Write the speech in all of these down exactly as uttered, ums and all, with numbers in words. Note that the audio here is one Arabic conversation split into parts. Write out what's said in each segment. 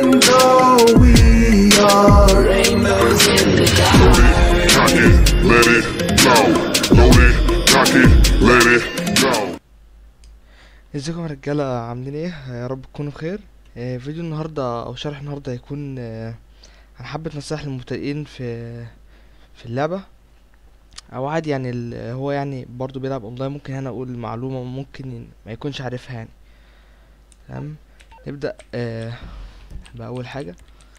go. We are rainbows in the dark. Cock it, let it go. Load it, cock it, let it go. ازيكم يا رجاله، عاملين ايه؟ يا رب تكونوا بخير. آه، فيديو النهارده او شرح النهارده هيكون آه، عن حبه نصائح للمبتدئين في في اللعبه، او عادي يعني ال- هو يعني برضو بيلعب اونلاين. ممكن هنا اقول معلومه ممكن ما يكونش عارفها يعني. تمام، نبدا آه، باول حاجه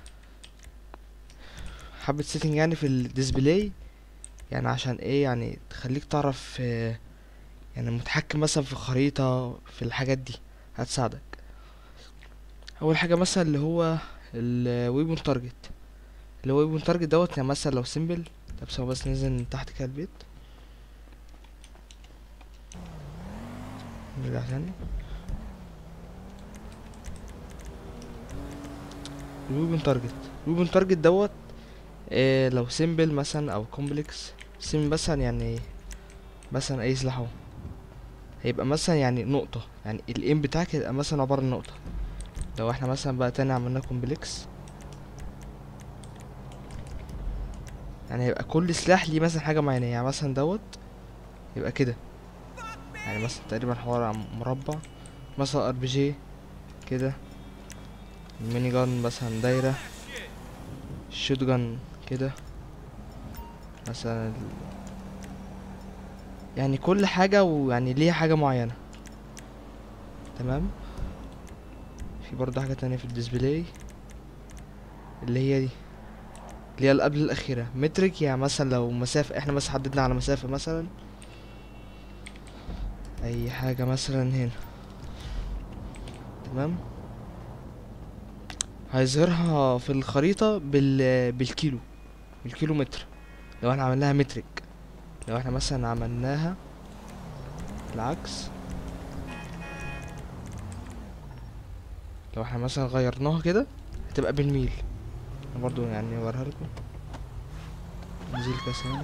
حبه سيتنج يعني في الديسبلاي، يعني عشان ايه؟ يعني تخليك تعرف آه، يعني متحكم مثلا في خريطه في الحاجات دي، هتساعدك. اول حاجه مثلا اللي هو الويبون تارجت. اللي هو ويبون تارجت دوت، يعني مثلا لو سيمبل. طب سوا بس ننزل من تحت كده البيت، نرجع تاني. الويبون تارجت الويبون تارجت دوت إيه؟ لو سيمبل مثلا او كومبلكس. سيمبل مثلا يعني مثلا اي سلاح اهو، هيبقى مثلا يعني نقطة، يعني الايم بتاعك هيبقى مثلا عبارة عن نقطة. لو احنا مثلا بقى تاني عملنا كومبلكس، يعني هيبقى كل سلاح ليه مثلا حاجة معينة. يعني مثلا دوت يبقى كده، يعني مثلا تقريبا حوار عن مربع. مثلا ار بي جي كده، الميني جان مثلا دايرة، الشوت جان كده مثلا ال- يعني كل حاجة ويعني ليها حاجة معينة. تمام. في برضه حاجة تانية في الديسبلاي، اللي هي دي، اللي هي اللي قبل الأخيرة، مترك. يعني مثلا لو مسافة، احنا مثلا حددنا على مسافة مثلا أي حاجة مثلا هنا. تمام، هيظهرها في الخريطة بال بالكيلو بالكيلو متر. لو احنا عملناها مترك، لو احنا مثلا عملناها العكس، لو احنا مثلا غيرناها كده هتبقى بالميل. انا برضو يعني اوريها لكم. نزيل كده ثانية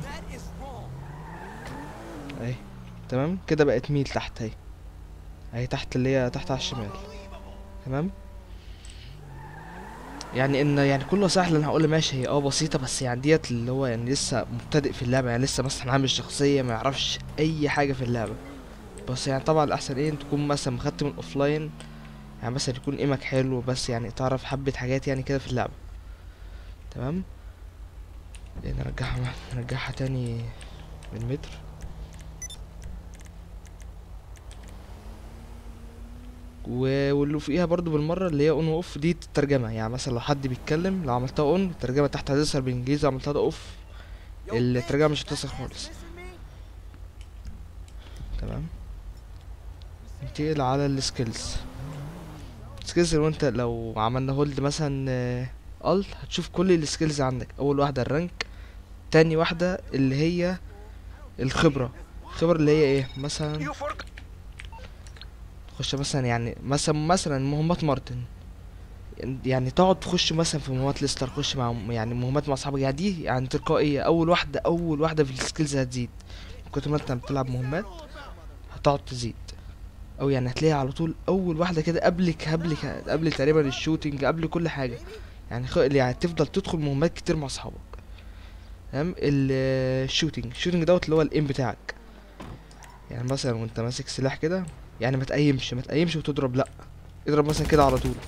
اهي. تمام كده بقت ميل تحت اهي، اهي تحت اللي هي تحت على الشمال. تمام، يعني ان يعني كل النصايح اللي انا هقولها ماشي هي اه بسيطه، بس يعني ديت اللي هو يعني لسه مبتدئ في اللعبه، يعني لسه مثلا عامل شخصيه ما يعرفش اي حاجه في اللعبه. بس يعني طبعا الاحسن ايه، ان تكون مثلا مختم من الاوفلاين، يعني مثلا يكون ايمك حلو، بس يعني تعرف حبه حاجات يعني كده في اللعبه. تمام، نرجعها نرجعها تاني بالمتر. و- واللي فوقيها برضو بالمره، اللي هي اون واوف دي الترجمه. يعني مثلا لو حد بيتكلم، لو عملتها اون الترجمه تحت هتظهر بالانجليزي، لو عملتها ده اوف الترجمه مش هتظهر خالص. تمام، ننتقل على السكيلز. السكيلز لو انت لو عملنا هولد مثلا ال هتشوف كل السكيلز عندك. اول واحده الرانك، تاني واحده اللي هي الخبره. الخبره اللي هي ايه؟ مثلا تخش مثلا يعني مثلا مثلا مهمات مارتن، يعني تقعد تخش مثلا في مهمات ليستر، تخش مع يعني مهمات مع اصحابك. يعني دي يعني تلقائيه، اول واحده اول واحده في السكيلز هتزيد. كنت ما انت بتلعب مهمات هتقعد تزيد، او يعني هتلاقيها على طول اول واحده كده، قبلك قبلك قبل تقريبا الشوتينج، قبل كل حاجه. يعني خ... يعني تفضل تدخل مهمات كتير مع اصحابك. تمام، الشوتينج الشوتينج دوت اللي هو الايم بتاعك. يعني مثلا وانت ماسك سلاح كده، يعني ما تقيمش ما تقيمش وتضرب، لا، اضرب مثلا كده على طول.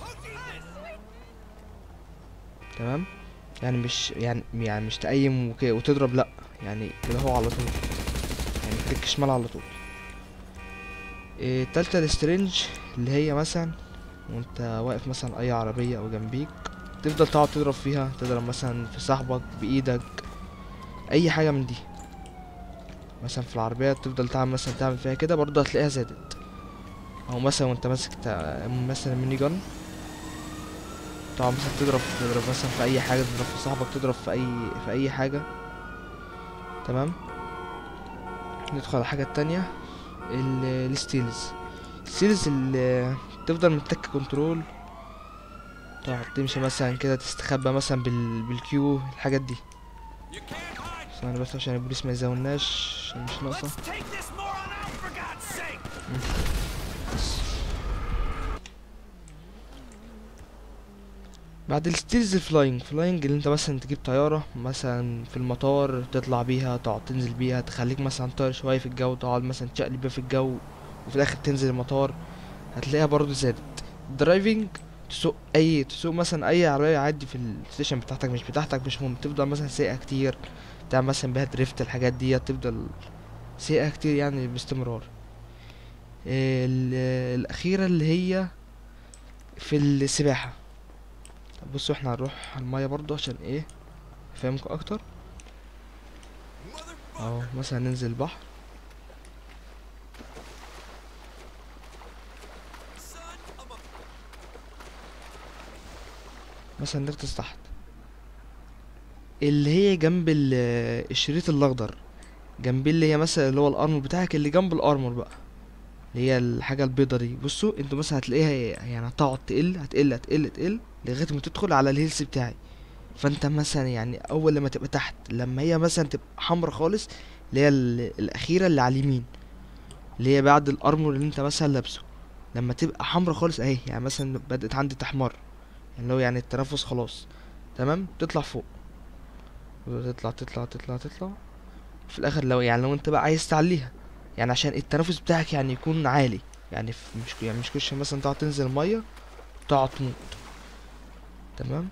تمام، يعني مش يعني يعني مش تقيم وك... وتضرب، لا، يعني كده هو على طول، يعني كليك شمال على طول. إيه التالتة السترينج، اللي هي مثلا وانت واقف مثلا اي عربية او جنبيك، تفضل تقعد تضرب فيها، تضرب مثلا في صاحبك بايدك، اي حاجة من دي. مثلا في العربية تفضل تعمل مثلا تعمل فيها كده، برضه هتلاقيها زادت. او مثلا وانت ماسك تا- مثلا ميني جن، تقعد مثلا تضرب تضرب مثلا في اي حاجة، تضرب في صاحبك، تضرب في اي في اي حاجة. تمام، ندخل على الحاجة التانية، ال- الستيلز. الستيلز اللي تفضل متك كنترول، تقعد تمشي مثلا كده، تستخبى مثلا بال... بالكيو، الحاجات دي. ثواني بس عشان البوليس ما يزاولناش، عشان مش ناقصة. مم. بس بعد الستيلز الفلاينج فلاينج اللي انت مثلا تجيب طيارة مثلا في المطار، تطلع بيها تقعد تنزل بيها، تخليك مثلا طاير شوية في الجو، تقعد مثلا تشقلب بيها في الجو، وفي الاخر تنزل المطار، هتلاقيها برضو زادت. درايفنج، تسوق اي تسوق مثلا اي عربية عادي في الستيشن بتاعتك، مش بتاعتك مش مهم، تفضل مثلا سايقها كتير، تعمل مثلا بيها دريفت، الحاجات دي تفضل سايقها كتير يعني باستمرار. ال- الأخيرة اللي هي في السباحة. طب بصوا احنا هنروح على المية برضو عشان ايه افهمكم اكتر. اهو مثلا ننزل البحر، مثلا نغطس تحت، اللي هي جنب ال- الشريط الاخضر، جنبيه اللي هي مثلا اللي هو الارمور بتاعك، اللي جنب الارمور بقى، اللي هي الحاجة البيضة دي. بصوا انتوا مثلا هتلاقيها يعني هتقعد تقل هتقل هتقل تقل لغاية ما تدخل على الهيلث بتاعي. فانت مثلا يعني اول لما تبقى تحت، لما هي مثلا تبقى حمرا خالص، اللي هي ال- الاخيرة اللي على اليمين، اللي هي بعد الارمور اللي انت مثلا لابسه، لما تبقى حمرا خالص اهي، يعني مثلا بدأت عندي تحمر، يعني اللي هو يعني التنفس خلاص تمام، تطلع فوق، تطلع تطلع تطلع تطلع في الاخر، لو يعني لو انت بقى عايز تعليها، يعني عشان التنفس بتاعك يعني يكون عالي، يعني في مش يعني مش كل مثلا تقعد تنزل الميه تقعد تموت. تمام.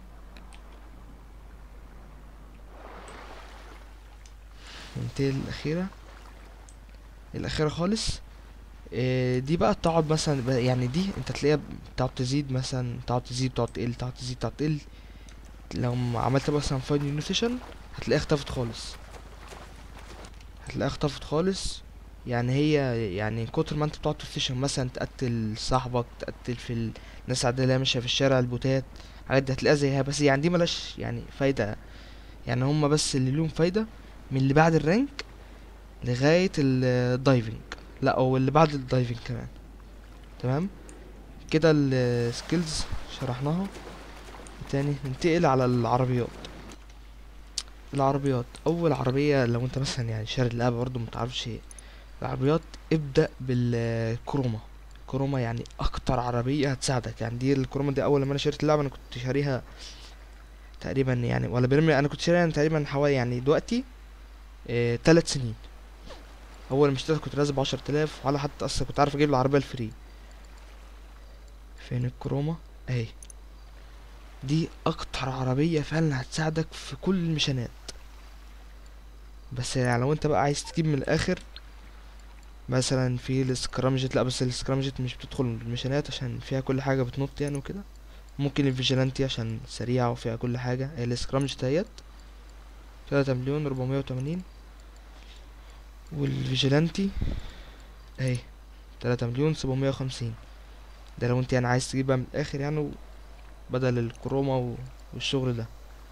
ننتقل الاخيره، الاخيره خالص. إيه دي بقى تقعد مثلا بقى- يعني دي انت تلاقيها تقعد تزيد مثلا، تقعد تزيد تقعد تقل تقعد تزيد تقعد تقل، لو ما عملت مثلا فاين نيو سيشن هتلاقيها اختفت خالص، هتلاقيها اختفت خالص. يعني هي يعني من كتر ما انت بتقعد تستشن مثلا تقتل صاحبك، تقتل في ال- الناس العادية اللي هي ماشية في الشارع، البوتات، الحاجات دي هتلاقيها زيها، بس يعني دي ملاش يعني فايدة، يعني هما بس اللي ليهم فايدة من اللي بعد الرانك لغاية الدايفنج، لا او اللي بعد الدايفنج كمان. تمام. كده السكيلز شرحناها. تاني ننتقل على العربيات. العربيات، اول عربية لو انت مثلا يعني شاري اللعبة برضه متعرفش العربيات، ابدأ بالكروما. كروما يعني اكتر عربية هتساعدك، يعني دي الكروما دي اول لما انا شريت اللعبة انا كنت شاريها تقريبا يعني، ولا برمي انا كنت شاريها يعني تقريبا حوالي يعني دلوقتي اه تلات سنين. اول ما اشتريتها كنت رازب عشرة الاف، ولا حتى اصلا كنت عارف اجيب العربية الفري. فين الكروما؟ اهي. دي اكتر عربية فعلا هتساعدك في كل المشانات، بس يعني لو انت بقى عايز تجيب من الاخر، مثلا في السكرامجت، لا بس السكرامجت مش بتدخل الميشنات عشان فيها كل حاجة بتنط يعني وكده. ممكن الفيجيلانتي عشان سريعة وفيها كل حاجة، هي السكرامجت اهيت تلاتة مليون ربعمية وتمانين، والفيجيلانتي اهي تلاتة مليون سبعمية وخمسين. ده لو انت يعني عايز تجيبها من الاخر يعني و- بدل الكروما و- والشغل ده.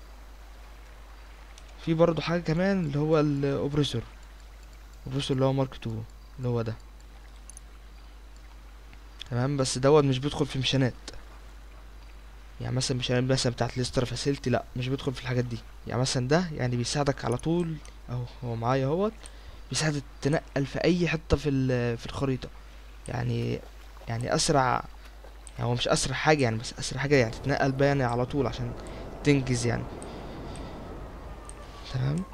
في برضو حاجة كمان اللي هو الاوبريسور، الاوبريسور اللي هو مارك تو، اللي هو ده. تمام، بس دوت مش بيدخل في ميشنات، يعني مثلا مش يعني مثلا بتاعت ليستر فاسيلتي، لا مش بيدخل في الحاجات دي. يعني مثلا ده يعني بيساعدك على طول، اهو هو معايا اهوت، بيساعدك تنقل في اي حتة في ال- في الخريطة، يعني يعني اسرع، يعني هو مش اسرع حاجة يعني، بس اسرع حاجة يعني تتنقل بيها يعني على طول عشان تنجز يعني. تمام.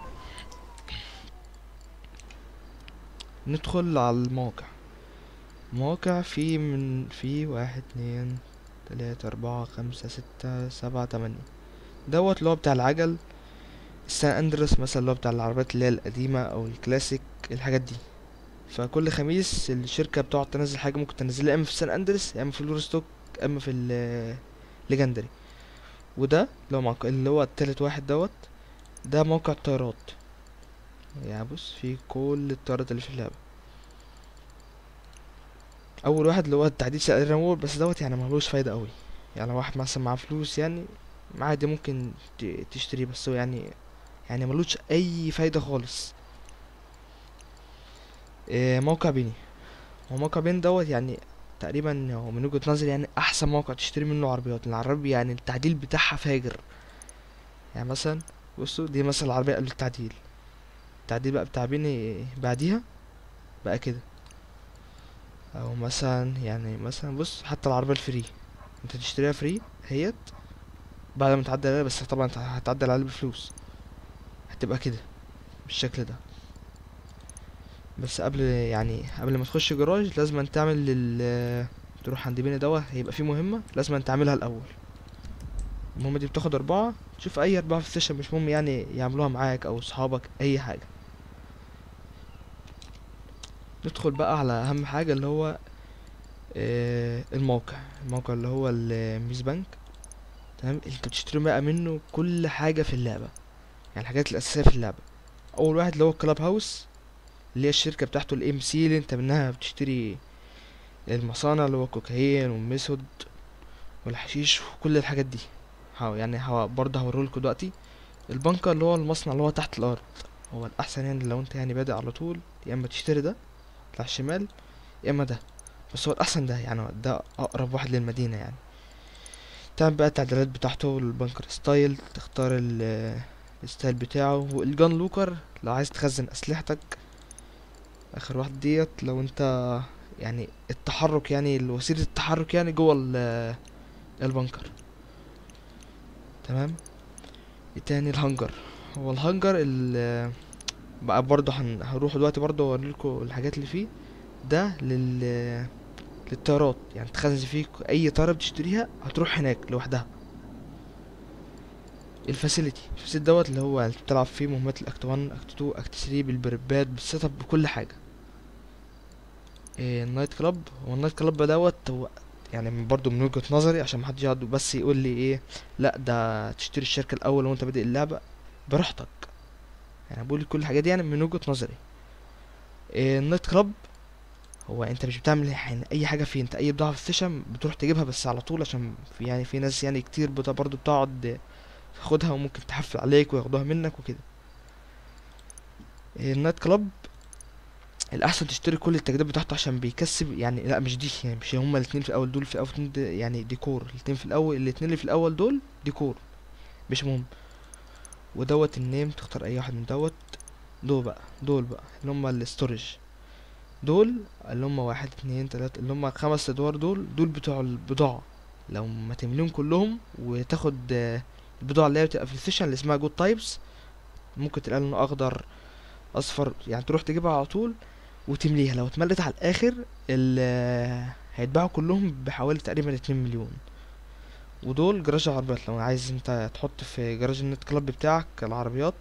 ندخل على المواقع. مواقع في من في واحد اتنين تلاتة اربعة خمسة ستة سبعة تمانية، دوت اللي هو بتاع العجل، السان اندرس مثلا اللي هو بتاع العربيات اللي هي القديمة او الكلاسيك، الحاجات دي. فكل خميس الشركة بتقعد تنزل حاجة، ممكن تنزلها اما في السان اندرس يا اما في الورستوك، اما في الليجندري. وده لو موقع اللي هو التالت واحد دوت، ده موقع الطيارات، يعني بص في كل الطيارات اللي في اللعبة. اول واحد اللي هو التعديل سعر الرمول، بس دوت يعني ملوش فايدة قوي، يعني لو واحد مثلا معاه فلوس يعني عادي ممكن ت- تشتريه، بس هو يعني يعني ملوش اي فايدة خالص. إيه موقع بيني، هو موقع بين دوت يعني تقريبا هو من وجهة نظري يعني احسن موقع تشتري منه عربيات، لأن العربية يعني التعديل بتاعها فاجر. يعني مثلا بصوا دي مثلا العربية قبل التعديل، التعديل بقى بتاع بيني بعديها بقى كده. او مثلا يعني مثلا بص حتى العربية الفري انت تشتريها فري هيت، بعد ما تعدل عليها، بس طبعا هتعدل عليها بفلوس، هتبقى كده بالشكل ده. بس قبل يعني قبل ما تخش جراج لازم تعمل لل تروح عند بينا دوا، هيبقى في مهمة لازم تعملها الأول. المهمة دي بتاخد أربعة، تشوف أي أربعة في السيشن، مش مهم يعني يعملوها معاك أو صحابك أي حاجة. ندخل بقى على أهم حاجة اللي هو آه الموقع الموقع اللي هو الميز بانك. تمام، انت بتشتري بقى منه كل حاجة في اللعبة، يعني الحاجات الأساسية في اللعبة. أول واحد اللي هو الكلاب هاوس، اللي هي الشركة بتاعته الام سي، اللي انت منها بتشتري المصانع اللي هو الكوكايين والميثود والحشيش وكل الحاجات دي. هاو يعني هو برضه هوريلكوا دلوقتي. البنكر اللي هو المصنع اللي هو تحت الأرض، هو الأحسن يعني لو انت يعني بادئ على طول، يا اما تشتري ده بتاع الشمال، يا اما ده، بس هو الأحسن ده، يعني هو ده أقرب واحد للمدينة يعني. تعمل بقى التعديلات بتاعته، البنكر ستايل، تختار ال- الستايل بتاعه، والجان لوكر لو عايز تخزن أسلحتك. آخر واحد ديت لو انت يعني التحرك، يعني وسيلة التحرك يعني جوه ال- البنكر. تمام. ايه تاني؟ الهانجر. هو الهانجر ال بقى برضه هن... هنروح دلوقتي برضه اوريلكوا الحاجات اللي فيه. ده لل للطيارات، يعني تخزن فيه اي طيارة بتشتريها هتروح هناك لوحدها. الفاسيلتي الفاسيلتي دوت اللي هو اللي بتلعب فيه مهمات الاكت واحد اكت اتنين اكت تلاتة بالبربات بالسيت اب بكل حاجة. إيه النايت كلاب؟ هو النايت كلاب دوت هو يعني من برضو من وجهة نظري، عشان محدش يقعد بس يقول لي ايه لا ده تشتري الشركة الاول وانت بادئ اللعبة، براحتك. يعني بقول كل الحاجات دي يعني من وجهة نظري. إيه النايت كلاب؟ هو انت مش بتعمل يعني اي حاجة فيه، انت اي بضاعة في السيشن بتروح تجيبها بس على طول، عشان في يعني في ناس يعني كتير بتا برضو بتقعد تاخدها وممكن تحفل عليك وياخدوها منك وكده. إيه النايت كلاب الاحسن تشتري كل التجديدات بتاعته عشان بيكسب، يعني لا مش دي، يعني مش هما الاتنين في الاول دول، في الاول اتنين ده يعني ديكور، الاتنين في الاول الاتنين اللي في الاول دول ديكور مش مهم. ودوت النيم تختار اي واحد من دوت. دول بقى دول بقى اللي هما الاستورج، دول اللي هما واحد اتنين تلاتة، اللي هما خمس ادوار، دول دول بتوع البضاعة. لو ما تمليهم كلهم وتاخد آه، البضاعة اللي هي بتبقى في السيشن اللي اسمها جود تايبس، ممكن تلاقي لونه اخضر اصفر، يعني تروح تجيبها على طول وتمليها. لو اتملت على الاخر ال هيتباعوا كلهم بحوالي تقريبا اتنين مليون. ودول جراج العربيات، لو عايز انت تحط في جراج النت كلاب بتاعك العربيات.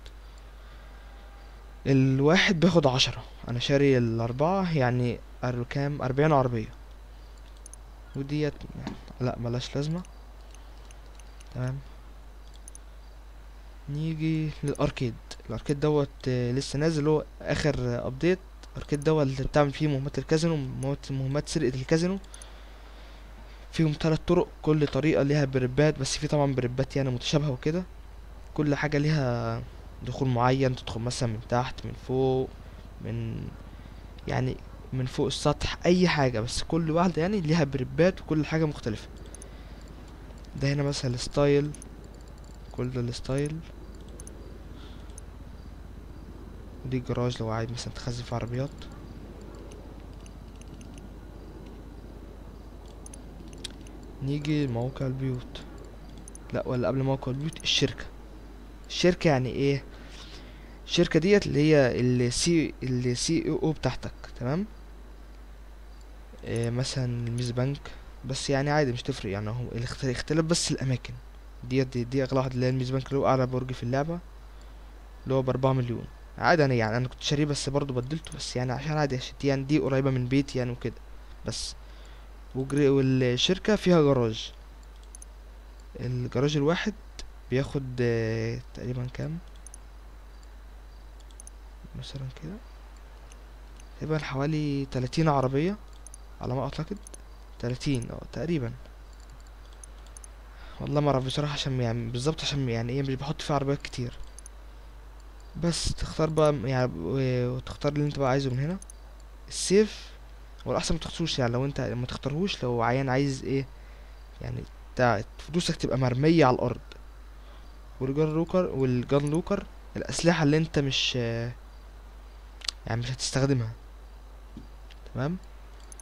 الواحد بياخد عشرة، انا شاري الاربعة يعني أر- كام اربعين عربية. وديت لا ملاش لازمة. تمام. نيجي للاركيد. الاركيد دوت آه، لسه نازل، هو اخر ابديت. الاركيد دوت اللي بتعمل فيه مهمات الكازينو، مهمات مهمات سرقة الكازينو. فيهم ثلاث طرق، كل طريقة ليها بربات، بس في طبعا بربات يعني متشابهة وكده. كل حاجة ليها دخول معين، تدخل مثلا من تحت من فوق من يعني من فوق السطح اي حاجة، بس كل واحدة يعني ليها بربات وكل حاجة مختلفة. ده هنا مثلا الستايل، كل ده الستايل. ودي جراج لو عايز مثلا تخزن في عربيات. نيجي لموقع البيوت. لا ولا قبل موقع البيوت، الشركة. الشركة يعني ايه؟ الشركة ديت اللي هي السي السي او بتاعتك. تمام. إيه مثلا الميز بنك، بس يعني عادي مش تفرق، يعني هو الاخت- الاختلاف بس الاماكن. ديت دي, دي اغلى واحد اللي هي الميز بنك، اللي هو اعلى برج في اللعبة، اللي هو باربعة مليون. عادي انا يعني انا كنت شاريه بس برضه بدلته، بس يعني عشان عادي، عشان دي يعني دي قريبة من بيتي يعني وكده بس. وجري والشركة فيها جراج. الجراج الواحد بياخد آه، تقريبا كام مثلا كده، تقريبا حوالي تلاتين عربية على ما اعتقد. تلاتين اه تقريبا، والله ما اعرف بصراحة، عشان يعني بالظبط عشان يعني ايه مش بحط فيه عربيات كتير. بس تختار بقى يعني و- وتختار اللي انت بقى عايزه من هنا. السيف والاحسن ما تختاروش، يعني لو انت ما تختارهوش لو عيان عايز ايه يعني بتاع فلوسك تبقى مرمية على الارض. والجان لوكر والجان لوكر الاسلحة اللي انت مش يعني مش هتستخدمها. تمام.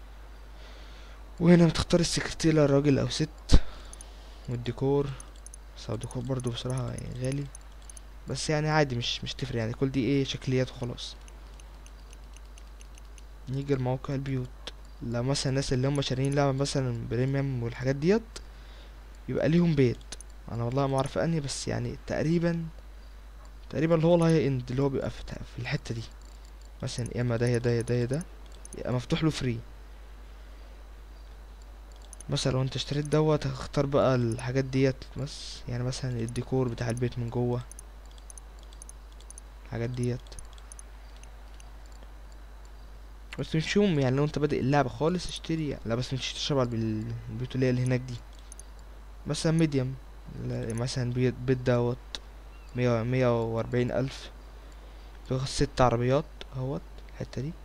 وهنا بتختار السكرتيرة راجل او ست. والديكور بس هو الديكور برضو بصراحة يعني غالي، بس يعني عادي، مش مش تفرق يعني، كل دي ايه شكليات وخلاص. نيجي لموقع البيوت. لو مثلا الناس اللي هم شارين لعبة مثلا بريميوم والحاجات ديت يبقى ليهم بيت. انا والله ما اعرف انهي، بس يعني تقريبا تقريبا اللي هو الهاي اند اللي هو بيبقى في في الحتة دي، مثلا يا اما ده يا ده يا ده يا ده يبقى مفتوح له فري. مثلا لو انت اشتريت دوت هتختار بقى الحاجات ديت، بس يعني مثلا الديكور بتاع البيت من جوه، الحاجات ديت. بس مش يوم يعني لو انت بادئ اللعبة خالص اشتري يعني. لا بس مش تشتري بالبيوت اللي هي اللي هناك دي. مثلا ميديم، مثلا بيت بيت دوت مية مية وأربعين ألف، بياخد ست عربيات اهوت الحتة دي.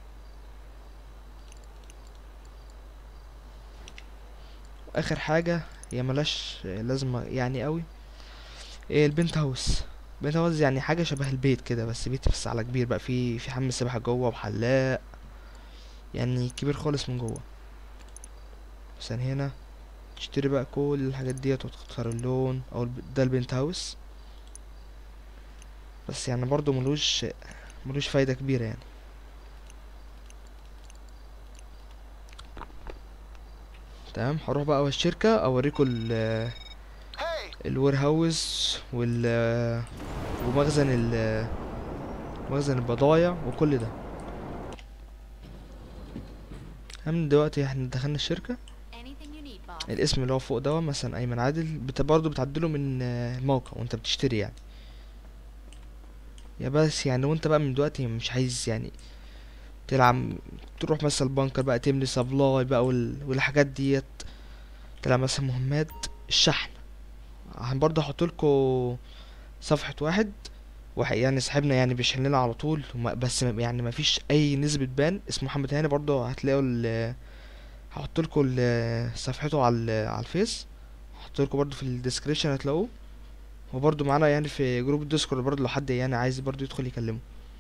اخر حاجة هي ملاش لازمة يعني قوي، ايه البنت هاوس. بنت هاوس يعني حاجة شبه البيت كده، بس بيت بس على كبير بقى، في في حمام سباحة جوه وحلاق، يعني كبير خالص من جوه. مثلا هنا تشتري بقى كل الحاجات ديت وتختار اللون او الب- ده البنت هاوس. بس يعني برضو ملوش ملوش فايدة كبيرة يعني. تمام، هروح بقى الشركة اوريكم ال الوير هاوس وال ومخزن ال مخزن البضايع وكل ده. هم دلوقتي احنا دخلنا الشركة. Anything you need, boss. الاسم اللي هو فوق ده مثلا ايمن عادل، بت برضه بتعدله من آه، الموقع وانت بتشتري يعني. يا بس يعني وانت بقى من دلوقتي مش عايز يعني تلعب، تروح مثلا البنكر بقى تملي سبلاي بقى وال... والحاجات ديت، تلعب مثلا مهمات الشحن. هن برضه هحط لكم صفحة واحد واحد يعني صاحبنا يعني بيشحن لنا على طول، وما بس ما- يعني ما فيش اي نسبة بان، اسمه محمد هاني، برضه هتلاقوا ال... هحط لكم صفحته على ال- على الفيس، هحط لكم برضه في الديسكريبشن هتلاقوه. وبرضه معانا يعني في جروب الديسكورد برضه لو حد يعني عايز برضه يدخل يكلمه.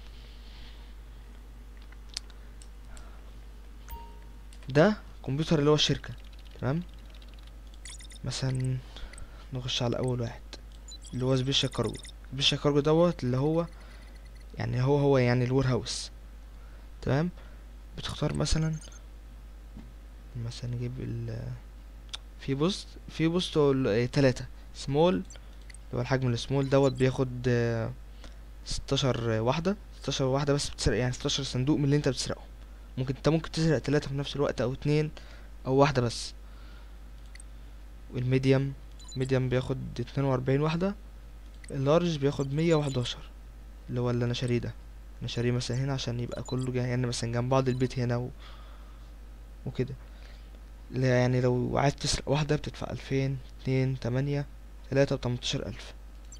ده كمبيوتر اللي هو الشركة. تمام، مثلا نخش على اول واحد اللي هو سبيشال كارجو. سبيشال كارجو دوت اللي هو يعني هو هو يعني الوير هاوس. تمام، بتختار مثلا مثلا نجيب ال في بوست في بوست ال- تلاتة سمول، اللي هو الحجم السمول دوت بياخد آه، ستاشر واحدة. ستاشر واحدة بس بتسرق يعني ستاشر صندوق من اللي انت بتسرقه. ممكن انت ممكن تسرق تلاتة في نفس الوقت او اتنين او واحدة بس. والميديم، ميديم بياخد اتنين واربعين واحدة. اللارج بياخد مية وحداشر، اللي هو اللي انا شاريه ده. انا شاريه مثلا هنا عشان يبقى كله جاي يعني مثلا جنب بعض البيت هنا و... وكده. لا يعني لو عايز تسرق واحدة بتدفع الفين، اتنين، تمانية، تلاتة وتمنتاشر الف.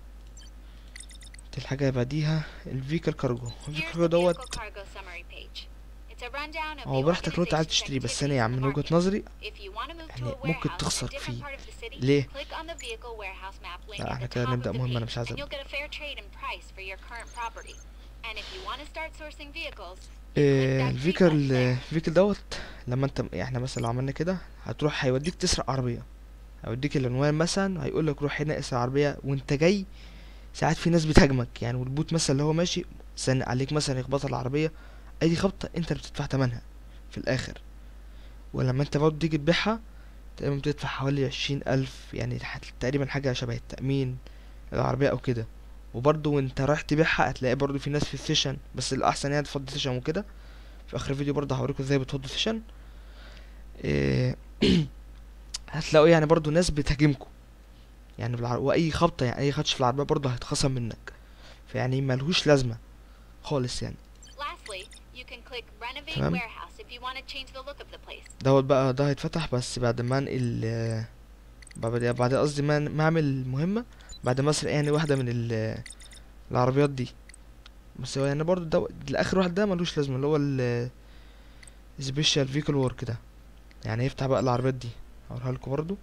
دي الحاجة اللي بعديها الفيكل كارجو. الفيكل Here's كارجو the دوت vehicle cargo summary page. It's a rundown of هو the براحتك لو انت عايز organization's تشتريه، بس انا activities in يعني the من وجهة market. نظري If you want to move to يعني a ممكن warehouse in a تخسر different فيه. part of the city, ليه؟ click on the vehicle warehouse map link لا at احنا the كده top of نبدأ the مهمة انا page, مش عايز and ابدأ. you'll get a fair trade and price for your current property. And if you want to start sourcing vehicles, you click إيه that green button الفيكل there. الفيكل دوت لما انت احنا مثلا لو عملنا كده هتروح هيوديك تسرق عربية، هيوديك العنوان مثلا، هيقول لك روح هنا اسرق عربية وانت جاي. ساعات في ناس بتهاجمك يعني، والبوت مثلا اللي هو ماشي سن عليك مثلا يخبط العربية، اي خبطة انت اللي بتدفع تمنها في الاخر. ولما انت برضه تيجي تبيعها تقريبا بتدفع حوالي عشرين الف، يعني حت- تقريبا حاجة شبه التأمين العربية او كده. وبرضه وانت رايح تبيعها هتلاقي برضه في ناس في السيشن، بس الاحسن يعني تفضي سيشن وكده. في اخر الفيديو برضه هوريكم ازاي بتفضوا سيشن. إيه هتلاقوا يعني برضه ناس بتهاجمكم يعني بالعر... واي خبطة يعني اي خدش في العربية برضه هيتخصم منك، فيعني ملهوش لازمة خالص يعني. Lastly, you can click renovate تمام، warehouse if you want to change the look of the place. دوت بقى ده هيتفتح بس بعد ما انقل آه، بعد بعد قصدي ما ما اعمل مهمة، بعد ما اسرق يعني واحدة من ال... العربيات دي. بس هو يعني برضه ده الاخر واحد ده ملوش لازمة، اللي هو ال سبيشال فيكل وورك ده، يعني يفتح بقى العربيات دي. هوريها لكم برضه.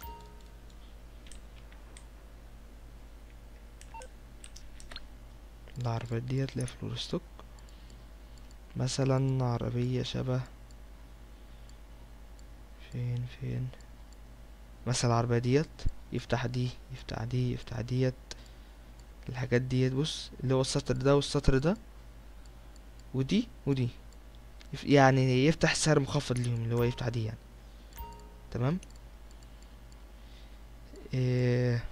العربيات دي هتلاقيها في الورستوك، مثلا عربية شبه فين فين مثلا العربية ديت يفتح دي، يفتح دي، يفتح ديت، الحاجات ديت. بص اللي هو السطر ده والسطر ده ودي ودي، يف- يعني يفتح سعر مخفض ليهم، اللي هو يفتح دي يعني. تمام. ايه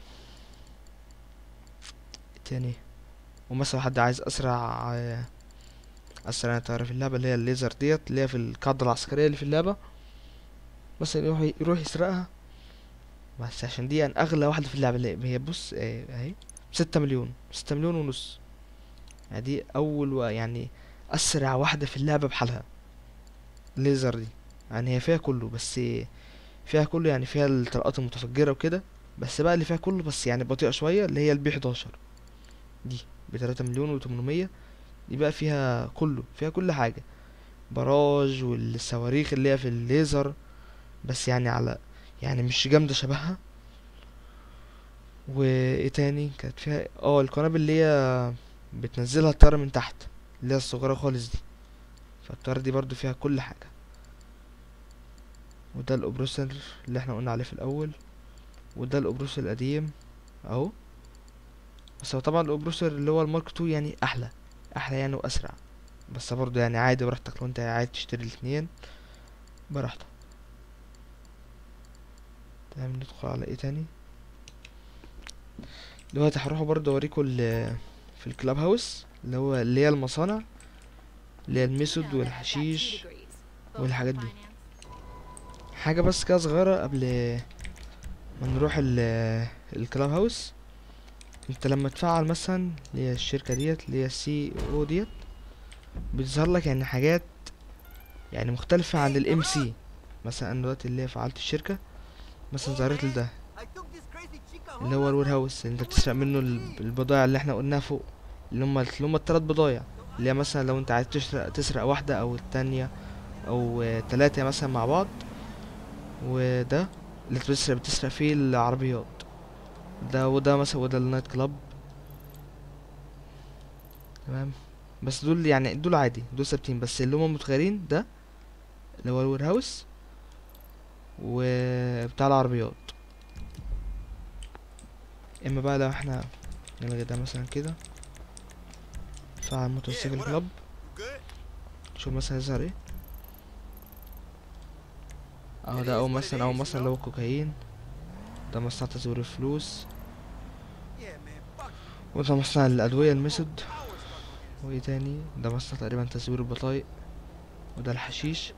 تاني؟ ومثلا حد عايز اسرع آه، اسرع طيارة في اللعبة، اللي هي الليزر ديت، اللي هي في القاعدة العسكرية اللي في اللعبة، مثلا يروح يروح يسرقها. بس عشان دي يعني اغلى واحدة في اللعبة، اللي هي بص آه، اهي ستة مليون، ستة مليون ونص. يعني دي اول و... يعني اسرع واحدة في اللعبة بحالها، الليزر دي. يعني هي فيها كله، بس فيها كله يعني فيها الطلقات المتفجرة وكده. بس بقى اللي فيها كله بس يعني بطيئة شوية، اللي هي البي حداشر دي بتلاتة مليون وتمنمية. دي بقى فيها كله، فيها كل حاجة، براج والصواريخ اللي هي في الليزر، بس يعني على يعني مش جامدة شبهها. وايه تاني كانت فيها؟ اه القنابل اللي هي بتنزلها الطيارة من تحت، اللي هي الصغيرة خالص دي. فالطيارة دي برضو فيها كل حاجة. وده الأوبروسر اللي احنا قلنا عليه في الأول، وده الأوبروسر القديم اهو. بس هو طبعا الأوبروسر اللي هو المارك تو يعني أحلى، أحلى يعني وأسرع. بس برضه يعني عادي براحتك، لو انت عايز تشتري الاتنين براحتك. تمام. ندخل على ايه تاني؟ دلوقتي هروح برضه اوريكم ال- في الكلاب هاوس، اللي هو اللي هي المصانع، اللي هي You do الميثود know that I've got two والحشيش degrees, both in والحاجات دي. finance. حاجة بس كده صغيرة قبل ما نروح ال الكلاب هاوس. انت لما تفعل مثلا اللي هي الشركة ديت، اللي هي السي او ديت، بتظهر لك يعني حاجات يعني مختلفة عن الام سي. مثلا انا دلوقتي اللي هي فعلت الشركة، مثلا ظهرت لي ده اللي هو الوير هاوس، اللي انت بتسرق منه الب- البضائع اللي احنا قلناها فوق، اللي هما اللي هما التلات بضايع. اللي هي مثلا لو انت عايز تسرق تسرق واحدة او التانية او آه، تلاتة مثلا مع بعض. وده اللي بتسرق بتسرق فيه العربيات. ده وده مثلا، وده النايت كلاب. تمام. بس دول يعني دول عادي، دول ثابتين. بس اللي هما متغيرين ده اللي هو الوير هاوس وبتاع العربيات. اما بقى لو احنا نلغي ده مثلا كده، فعل موتوسيكل كلاب، شوف مثلا يظهر ايه. اهو ده، او مثلا او مثلا لو كوكايين، ده مصنع تزوير الفلوس، وده مصنع الادوية الميثود. وايه تاني؟ ده مصنع تقريبا تزوير البطايق، وده الحشيش.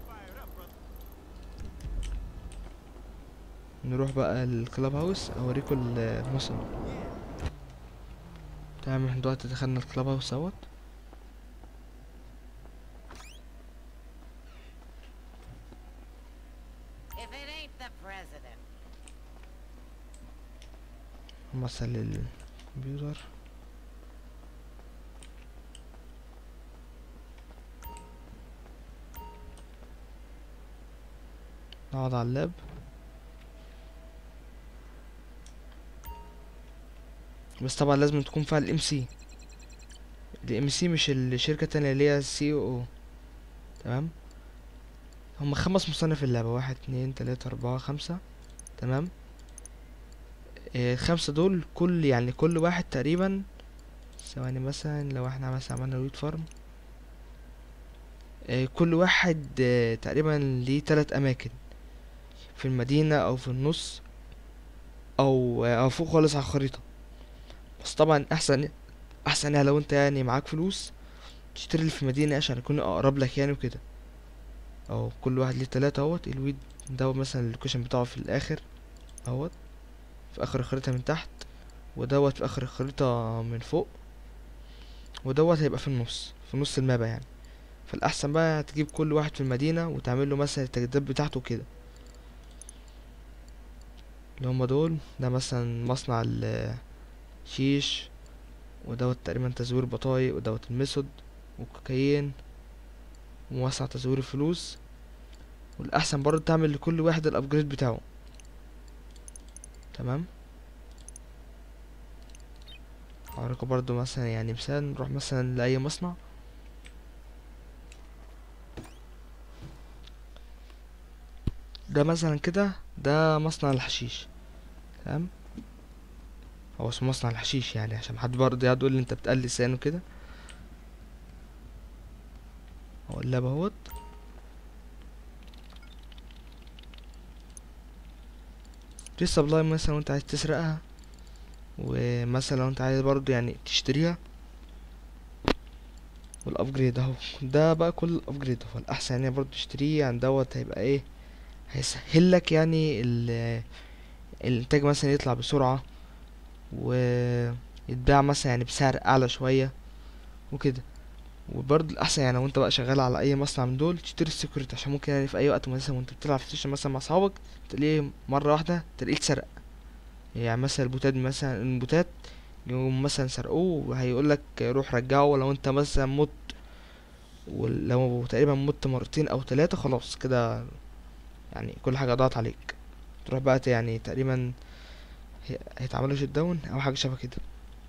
نروح بقى الكلاب هاوس اوريكم المصنع. تمام. احنا دلوقتي دخلنا الكلاب هاوس اهوت. If it ain't the president. مثلا الكمبيوتر، نقعد على اللاب. بس طبعا لازم تكون فيها الام سي، الام سي مش الشركة التانية اللي هي سي او او. تمام. هما خمس مصانع في اللعبة، واحد اتنين تلاتة اربعة خمسة. تمام. آه، الخمسة دول كل يعني كل واحد تقريبا، ثواني مثلا لو احنا مثلا عملنا ويت فارم، آه، كل واحد آه، تقريبا ليه تلات اماكن في المدينة او في النص او آه، او فوق خالص على الخريطة. بس طبعا احسن احسن يعني لو انت يعني معاك فلوس تشتري اللي في المدينة عشان يكون اقرب لك يعني وكده. او كل واحد ليه تلاتة اهوت. الويد ده مثلا اللوكيشن بتاعه في الاخر اهوت، في اخر الخريطة من تحت، ودوت في اخر الخريطة من فوق، ودوت هيبقى في النص، في نص المابا يعني. فالاحسن بقى تجيب كل واحد في المدينة وتعمل له مثلا التجديدات بتاعته كده، اللي هما دول. ده مثلا مصنع الشيش، ودوت تقريبا تزوير بطايق، ودوت الميثود والكوكايين، ومصنع تزوير الفلوس. والاحسن برضه تعمل لكل واحد الابجريد بتاعه. تمام. هوريكم برضه مثلا يعني مثال، نروح مثلا لاي مصنع. ده مثلا كده ده مصنع الحشيش. تمام. هو اسمه مصنع الحشيش يعني، عشان محد برضه يقعد يقول لي انت بتقلي لسانه كده. هو اللاب اهوت. في سبلاي مثلا وانت عايز تسرقها، ومثلا لو انت عايز برضه يعني تشتريها. والابجريد اهو، ده بقى كل الابجريد. هو الاحسن يعني برضه تشتريه، يعني دوت هيبقى ايه، هيسهل لك يعني ال- الانتاج مثلا يطلع بسرعة، ويتباع مثلا يعني بسعر اعلى شوية وكده. وبرضه الاحسن يعني لو انت بقى شغال على اي مصنع من دول تشتري السكيورتي، عشان ممكن يعني في اي وقت مثلا وانت بتلعب في ستيشن مثلا مع اصحابك تلاقيه مرة واحدة تلاقيه اتسرق. يعني مثلا البوتات، مثلا البوتات يقوم مثلا سرقوه، وهيقولك روح رجعه. ولو انت مثلا مت، ولو تقريبا مت مرتين او ثلاثة خلاص كده يعني كل حاجة ضاعت عليك. تروح بقى ت- يعني تقريبا هي- هيتعملوا شت داون او حاجة شبه كده.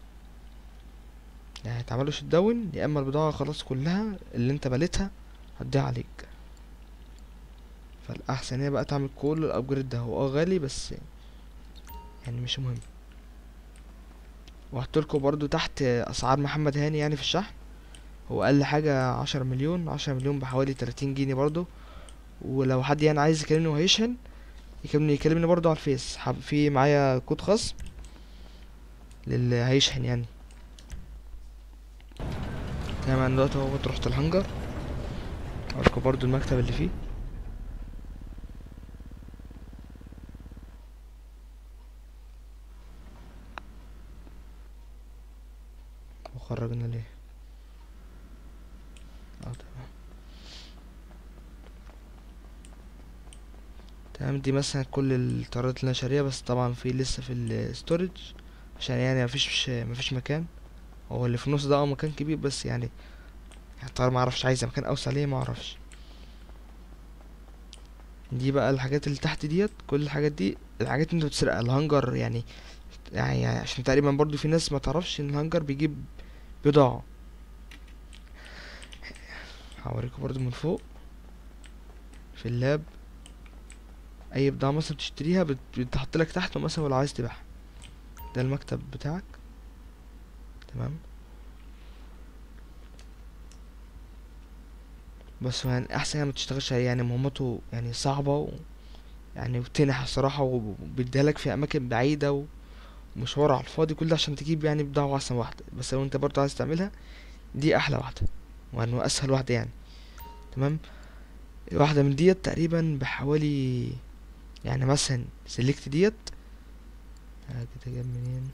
يعني هيتعملوا شت داون، يا اما البضاعة خلاص كلها اللي انت بليتها هتضيع عليك. فالاحسن هي بقى تعمل كل الابجريد ده. هو اه غالي بس يعني مش مهم. وهحطلكوا برضو تحت اسعار محمد هاني يعني في الشحن. هو اقل حاجة عشرة مليون، عشرة مليون بحوالي تلاتين جنيه برضو. ولو حد يعني عايز يكلمني وهيشحن يكلمني يكلمني برضو على الفيس. حاب في معايا كود خاص للي هيشحن يعني. تمام. انا دلوقتي اهو رحت الهنجر، اوريكم برضو المكتب اللي فيه. وخرجنا ليه؟ اه تمام. تمام. دي مثلا كل الطيارات اللي انا شاريها، بس طبعا في لسه في الستورج عشان يعني مفيش مفيش مكان. هو اللي في النص ده اه مكان كبير، بس يعني يعني الطيارة معرفش عايزة مكان اوسع ليه، معرفش. دي بقى الحاجات اللي تحت ديت، كل الحاجات دي الحاجات اللي انت بتسرقها. الهانجر يعني يعني يعني عشان تقريبا برضو في ناس ما تعرفش ان الهانجر بيجيب بضاعة. هوريكم برضو من فوق في اللاب. اي بضاعة مثلا تشتريها بت- بتحط لك تحت مثلا، ولو عايز تبيعها. ده المكتب بتاعك. تمام. بس يعني احسن يعني ما تشتغلش عليه، يعني مهمته يعني صعبة و يعني وتنح الصراحة، وبيديها لك في اماكن بعيدة ومشوار على الفاضي كل ده عشان تجيب يعني بضاعة احسن واحدة. بس لو انت برضو عايز تعملها دي احلى واحدة، وانه اسهل واحدة يعني. تمام. واحدة من ديت تقريبا بحوالي يعني مثلا سيلكت ديت آه كده جاب منين؟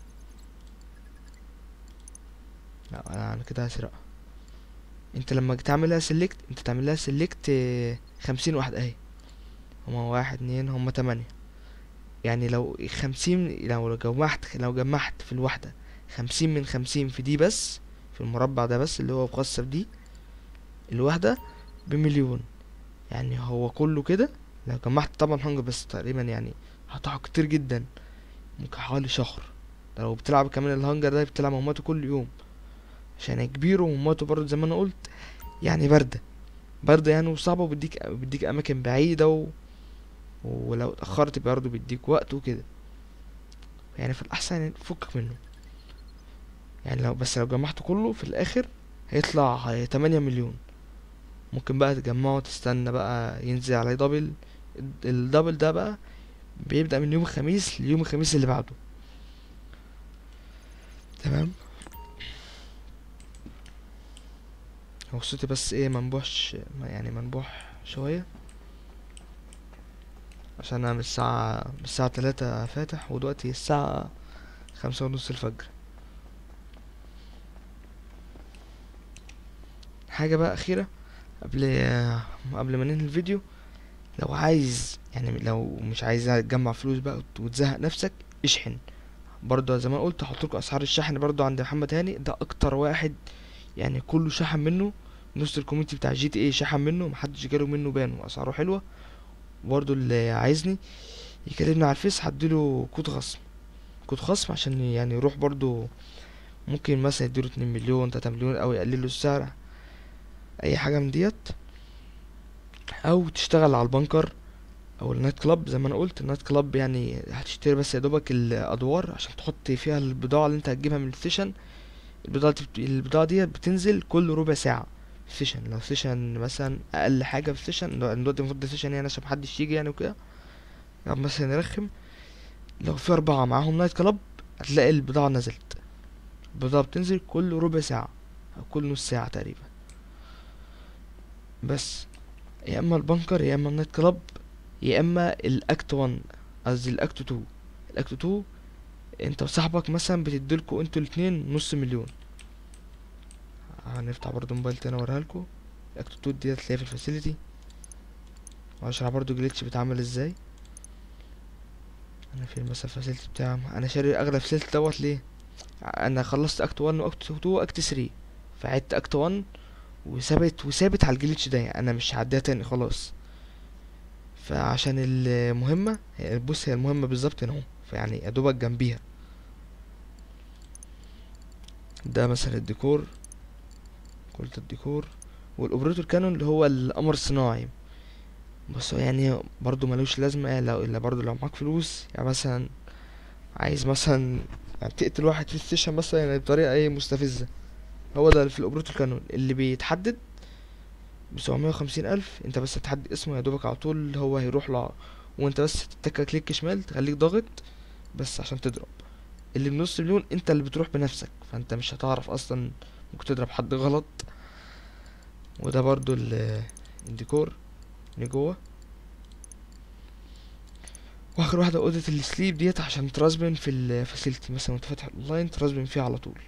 لا انا أنا كده هسرقها. انت لما تعملها سيلكت، انت تعملها سيلكت خمسين واحدة اهي. هما واحد اتنين هما تمانية. يعني لو خمسين، لو جمعت لو جمعت في الواحدة خمسين من خمسين في دي بس، في المربع ده بس اللي هو مخصص دي الواحدة بمليون. يعني هو كله كده لو جمعت طبعا هنج بس تقريبا يعني هتقعد كتير جدا، ممكن حوالي شهر. ده لو بتلعب كمان الهانجر ده بتلعب مهمته كل يوم، عشان كبير ومهمته برضه زي ما انا قلت يعني باردة باردة يعني وصعبة، وبيديك بيديك اماكن بعيدة و... ولو اتأخرت برضه بيديك وقت وكده. يعني في الاحسن يعني فكك منه. يعني لو بس لو جمعته كله في الاخر هيطلع تمانية مليون. ممكن بقى تجمعه تستنى بقى ينزل عليه دبل. الدبل ده بقى بيبدأ من يوم الخميس ليوم الخميس اللي بعده. تمام. هو صوتي بس ايه منبوحش ما- يعني منبوح شوية، عشان انا من الساعة من الساعة تلاتة فاتح، ودلوقتي الساعة خمسة ونص الفجر. حاجة بقى أخيرة قبل قبل ما ننهي الفيديو. لو عايز يعني لو مش عايز تجمع فلوس بقى وت- وتزهق نفسك، اشحن. برضه زي ما أنا قلت هحط لكم اسعار الشحن برضه عند محمد هاني. ده اكتر واحد يعني كله شحن منه. نص الكوميونتي بتاع جي تي ايه شحن منه، محدش جاله منه بان، واسعاره حلوه. برضه اللي عايزني يكلمني على الفيس هديله كود خصم. كود خصم عشان يعني يروح برضه. ممكن مثلا يديله اتنين مليون تلاتة مليون او يقلله السعر، اي حاجه من ديت. او تشتغل على البنكر او النايت كلاب زي ما انا قلت. النايت كلاب يعني هتشتري بس يا دوبك الادوار عشان تحط فيها البضاعه اللي انت هتجيبها من السيشن. البضاعه دي البضاعه دي بتنزل كل ربع ساعه في السيشن. لو سيشن مثلا اقل حاجه في السيشن، دلوقتي المفروض ده سيشن يعني عشان محدش يجي يعني وكده، يعني مثلا يرخم. لو في اربعه معاهم نايت كلاب هتلاقي البضاعه نزلت. البضاعه بتنزل كل ربع ساعه او كل نص ساعه تقريبا. بس يا اما البنكر يا اما النايت كلاب يا اما الاكت واحد، قصدي الاكت اتنين. الاكت اتنين انت وصاحبك مثلا بتديلكوا انتوا الاتنين نص مليون. هنفتح برضو موبايل تاني اوريها لكم. الاكت اتنين دي هتلاقيها في الفاسيلتي، واشرح برضو جليتش بيتعمل ازاي. انا فين مثلا الفاسيلتي بتاعهم؟ انا شاري اغلب فاسيلتي دوت ليه؟ انا خلصت اكت واحد واكت اتنين واكت تلاتة، فعدت اكت واحد وثابت وثابت على الجليتش ده، يعني انا مش هعديها تاني خلاص. فعشان المهمة، هي بص هي المهمة بالظبط هنا اهو، فيعني يا دوبك جنبيها. ده مثلا الديكور، قلت الديكور. والاوبريتور كانون اللي هو القمر الصناعي. بس هو يعني برضو ملوش لازمة لو الا برضو لو معاك فلوس، يعني مثلا عايز مثلا يعني تقتل واحد في السيشن مثلا يعني بطريقة ايه مستفزة، هو ده في الاوبريتور كانون اللي بيتحدد بسبعمية وخمسين الف. انت بس تحدد اسمه يا دوبك على طول هو هيروح له، وانت بس تتك كليك شمال تخليك ضاغط بس عشان تضرب. اللي بنص مليون انت اللي بتروح بنفسك، فانت مش هتعرف اصلا، ممكن تضرب حد غلط. وده برضو الديكور اللي جوه. واخر واحدة اوضة السليب ديت عشان ترازبن في الفاسيلتي، مثلا وانت فاتح الاونلاين ترازبن فيها على طول.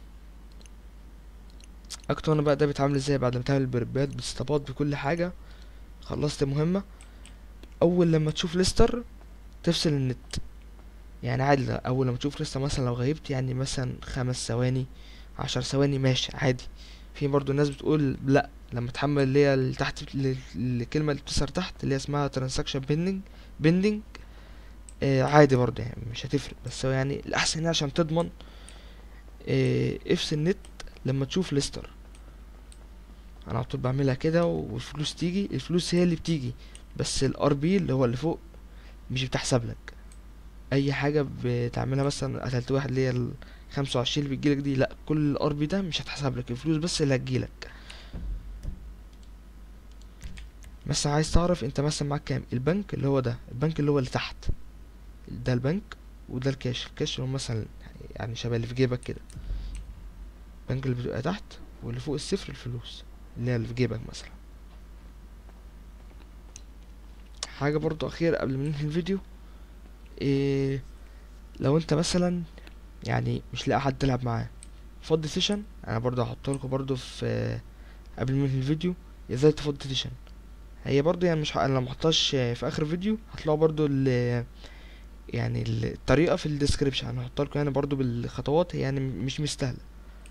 اكتر انا بقى ده بيتعامل ازاي بعد ما تعمل البربات باستباط بكل حاجة، خلصت مهمة. اول لما تشوف ليستر تفصل النت، يعني عادي. اول لما تشوف لسه مثلا لو غيبت يعني مثلا خمس ثواني عشر ثواني ماشي عادي. في برضو ناس بتقول لا، لما تحمل اللي هي اللي تحت الكلمه اللي بتظهر تحت اللي هي اسمها ترانزاكشن بيندنج بيندنج آه عادي برضو، يعني مش هتفرق. بس هو يعني الاحسن هنا عشان تضمن آه افصل النت لما تشوف ليستر. انا على طول بعملها كده والفلوس تيجي، الفلوس هي اللي بتيجي، بس الار بي اللي هو اللي فوق مش بتحسب لك. اي حاجه بتعملها مثلا قتلت واحد اللي هي ال خمسة وعشرين اللي بتجيلك دي، لا كل الار بي ده مش هتحسب لك، الفلوس بس اللي هتجيلك. مثلا عايز تعرف انت مثلا معاك كام، البنك اللي هو ده، البنك اللي هو اللي تحت ده البنك، وده الكاش. الكاش اللي هو مثلا يعني شبه اللي في جيبك كده. البنك اللي بتبقى تحت واللي فوق الصفر الفلوس اللي هي اللي في جيبك مثلا. حاجه برضو اخيره قبل ما ننهي الفيديو، إيه لو انت مثلا يعني مش لاقي حد تلعب معاه فضي سيشن، انا برضو هحط لكم برضو في قبل ما انهي الفيديو ازاي تفضي سيشن. هي برضو يعني مش ه... انا لو محطهاش في اخر الفيديو هتلاقوا برضو ال يعني الطريقه في الديسكريبشن، انا هحط لكم يعني برضو بالخطوات، هي يعني مش مستاهله.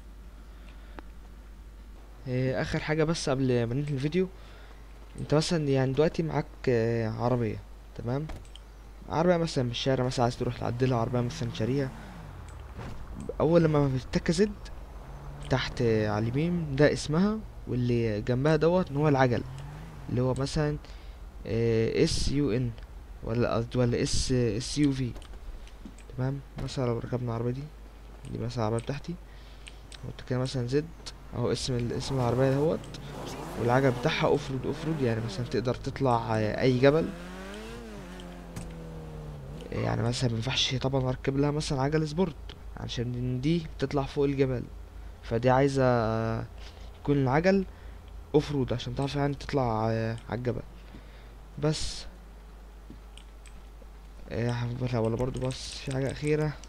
إيه اخر حاجه بس قبل ما ننهي الفيديو، انت مثلا يعني دلوقتي معاك عربيه، تمام، عربيه مثلا من الشارع مثلا عايز تروح تعدلها، عربيه مثلا شاريها. اول لما بتتك زد تحت على اليمين ده اسمها، واللي جنبها دوت ان هو العجل اللي هو مثلا اس يو ان ولا قصدي ولا اس اس يو في، تمام. مثلا لو ركبنا العربيه دي دي مثلا العربيه بتاعتي، قلت كده مثلا زد اهو اسم اسم العربيه دهوت، والعجل بتاعها اوفرود. اوفرود يعني مثلا تقدر تطلع اي جبل، يعني مثلا مينفعش طبعا اركب لها مثلا عجل سبورت عشان دي بتطلع فوق الجبل، فدي عايزه يكون العجل اوفرود عشان تعرف يعني تطلع على الجبل. بس إيه ولا برضو بس في حاجه اخيره،